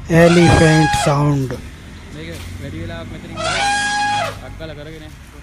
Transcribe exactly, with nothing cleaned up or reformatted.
elephant sound. මේක වැඩි වෙලාවක් මෙතනින් අක්කලා කරගෙන